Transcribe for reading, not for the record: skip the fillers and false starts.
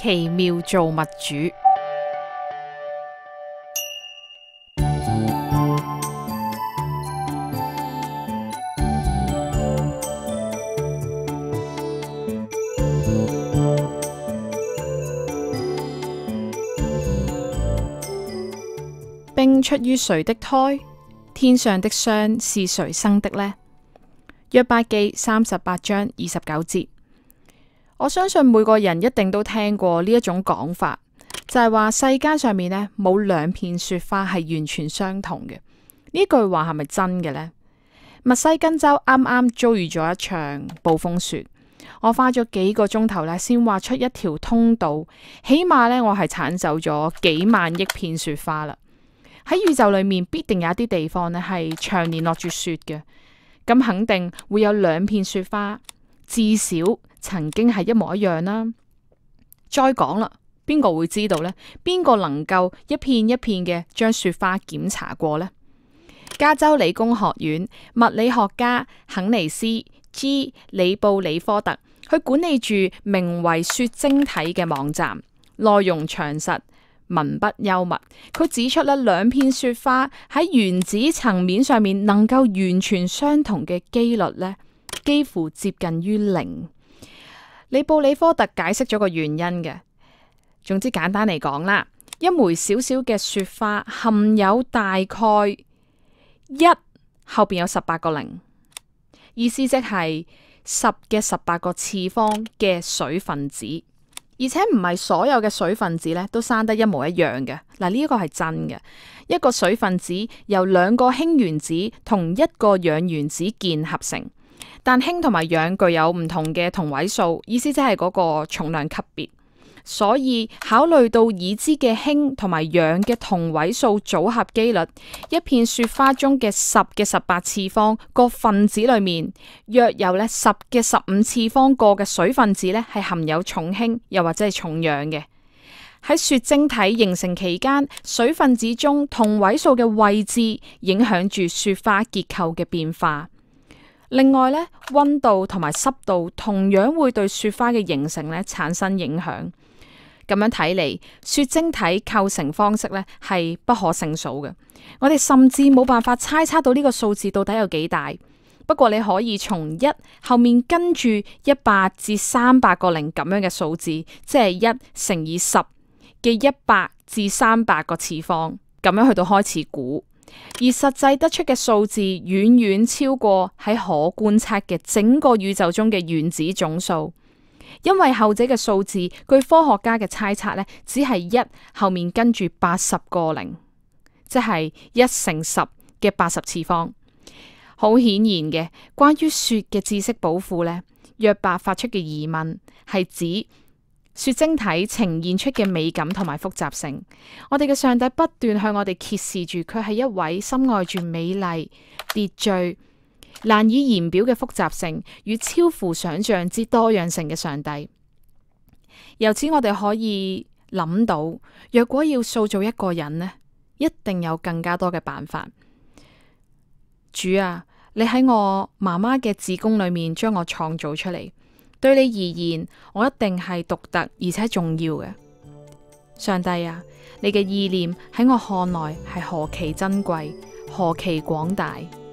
奇妙造物主。冰出於誰的胎？天上的霜是誰生的呢？約伯記38章29節。我相信每個人一定都聽過呢一種講法，就係話世間上面呢冇兩片雪花係完全相同嘅。呢句話係咪真嘅呢？密西根州啱啱遭遇咗一場暴風雪，我花咗幾個鐘頭呢先畫出一條通道，起碼呢我係鏟走咗幾萬億片雪花啦。喺宇宙裏面必定有一啲地方呢係長年落住雪嘅，咁肯定會有兩片雪花，至少曾經係一模一樣啦。再講啦，邊個會知道呢？邊個能夠一片一片嘅將雪花檢查過呢？加州理工學院物理學家肯尼斯 G 里布里科特，佢管理住名為雪晶體嘅網站，內容詳實，文筆幽默。佢指出咧，兩片雪花喺原子層面上面能夠完全相同嘅機率呢，幾乎接近於零。里布里科特解釋咗個原因嘅。總之簡單嚟講啦，一枚小小嘅雪花含有大概一後邊有18個零，意思即係10嘅18個次方嘅水分子。而且唔係所有嘅水分子咧都生得一模一樣嘅。嗱，呢一個係真嘅。一個水分子由兩個氫原子同一個氧原子鍵合成，但氫同埋氧具有唔同嘅同位素，意思即係嗰個重量級別。所以考慮到已知嘅氫同埋氧嘅同位素組合機率，一片雪花中嘅10嘅18次方個分子裏面，約有咧10嘅15次方個嘅水分子咧係含有重氫又或者係重氧嘅。喺雪晶體形成期間，水分子中同位素嘅位置影響住雪花結構嘅變化。另外咧，溫度同埋濕度同樣會對雪花嘅形成咧產生影響。咁樣睇嚟，雪晶體構成方式咧係不可勝數嘅。我哋甚至冇辦法猜測到呢個數字到底有幾大。不過你可以從1後面跟住100至300個零咁樣嘅數字，即係1乘以10嘅100至300個次方，咁樣去到開始估。而實際得出嘅數字遠遠超過喺可觀測嘅整個宇宙中嘅原子總數。因為後者嘅數字，據科學家嘅猜測呢，只係1後面跟住80個零，即係1乘10嘅80次方。好顯然嘅，關於雪嘅知識寶庫呢，約伯發出嘅疑問係指雪晶體呈現出嘅美感同埋複雜性。我哋嘅上帝不斷向我哋揭示住，佢係一位深愛住美麗、秩序、難以言表嘅複雜性與超乎想象之多樣性嘅上帝。由此我哋可以諗到，若果要塑造一個人呢，一定有更加多嘅辦法。主啊，你喺我媽媽嘅子宮裏面將我創造出嚟，對你而言，我一定係獨特而且重要嘅。上帝啊，你嘅意念喺我看來係何其珍貴，何其廣大。